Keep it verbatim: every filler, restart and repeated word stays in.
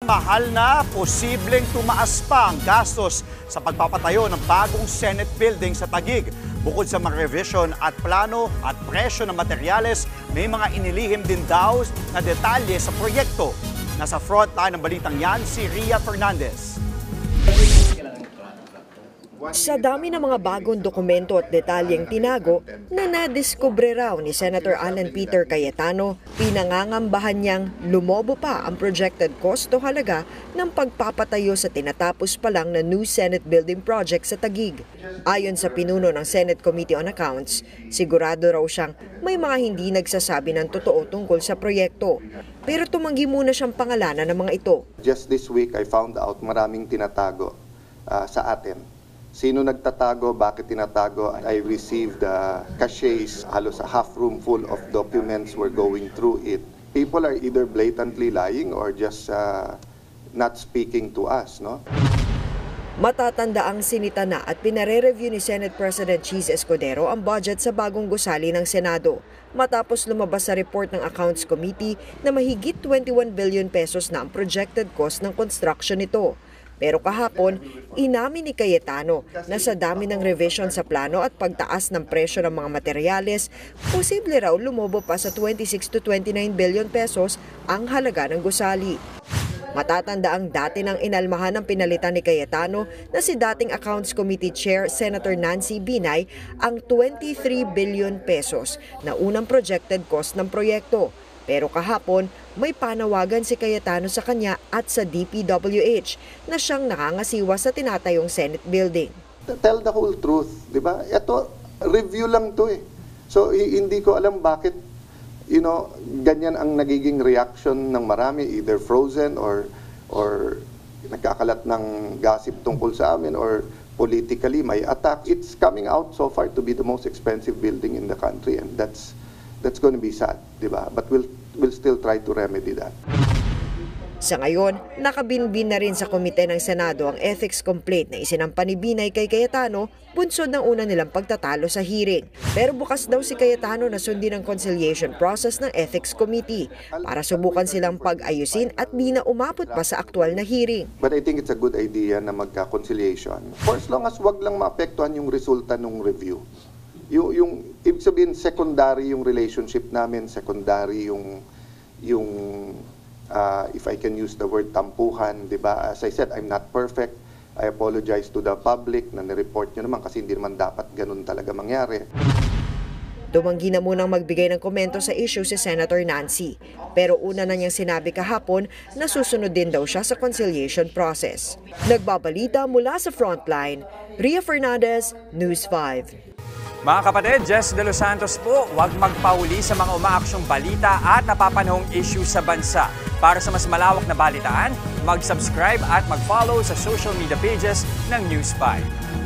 Mahal na, posibleng tumaas pa ang gastos sa pagpapatayo ng bagong Senate building sa Taguig. Bukod sa mga revision at plano at presyo ng materyales, may mga inilihim din daw na detalye sa proyekto. Nasa frontline ng balitang yan si Ria Fernandez. Sa dami ng mga bagong dokumento at detalyeng tinago na nadiskubre raw ni Senator Alan Peter Cayetano, pinangangambahan niyang lumobo pa ang projected cost o halaga ng pagpapatayo sa tinatapos pa lang na new Senate building project sa Taguig. Ayon sa pinuno ng Senate Committee on Accounts, sigurado raw siyang may mga hindi nagsasabi ng totoo tungkol sa proyekto. Pero tumanggi muna siyang pangalanan ng mga ito. Just this week, I found out maraming tinatago uh, sa atin. Sino nagtatago, bakit tinatago? I received uh, caches, halos a half room full of documents were going through it. People are either blatantly lying or just uh, not speaking to us, no? Matatanda ang sinita na at pinare-review ni Senate President Cheese Escudero ang budget sa bagong gusali ng Senado. Matapos lumabas sa report ng Accounts Committee na mahigit twenty-one billion pesos na ang projected cost ng construction nito. Pero kahapon, inamin ni Cayetano na sa dami ng revision sa plano at pagtaas ng presyo ng mga materyales, posible raw lumobo pa sa twenty-six to twenty-nine billion pesos ang halaga ng gusali. Matatanda ang dati ng inalmahan ng pinalitan ni Cayetano na si dating Accounts Committee Chair Senator Nancy Binay ang twenty-three billion pesos na unang projected cost ng proyekto. Pero kahapon, may panawagan si Cayetano sa kanya at sa D P W H na siyang nakangasiwa sa tinatayong Senate building. Tell the whole truth, di ba? Ito, review lang to eh. So, hindi ko alam bakit, you know, ganyan ang nagiging reaction ng marami, either frozen or, or nagkakalat ng gossip tungkol sa amin or politically may attack. It's coming out so far to be the most expensive building in the country and that's That's going to be sad, di ba? But we'll, we'll still try to remedy that. Sa ngayon, nakabinbin na rin sa komite ng Senado ang ethics complaint na isinampa ni Binay kay Cayetano, bunsod ng una nilang pagtatalo sa hearing. Pero bukas daw si Cayetano na sundin ang conciliation process ng ethics committee para subukan silang pag-ayusin at di na umabot pa sa aktual na hearing. But I think it's a good idea na magka-conciliation. For as long as wag lang maapektuhan yung resulta ng review. Yung, yung ibig sabihin secondary yung relationship namin, secondary yung yung uh, if I can use the word tampuhan, 'di ba? As I said, I'm not perfect. I apologize to the public na ni-report niyo naman kasi hindi naman dapat ganun talaga mangyari. Tumanggi na munang magbigay ng komento sa issue si Senator Nancy. Pero una na niyang sinabi kahapon na susunod din daw siya sa conciliation process. Nagbabalita mula sa Frontline, Ria Fernandez, News five. Mga kapatid, Jess De Los Santos po, huwag magpauli sa mga umaaksyong balita at napapanahong issue sa bansa. Para sa mas malawak na balitaan, mag-subscribe at mag-follow sa social media pages ng News five.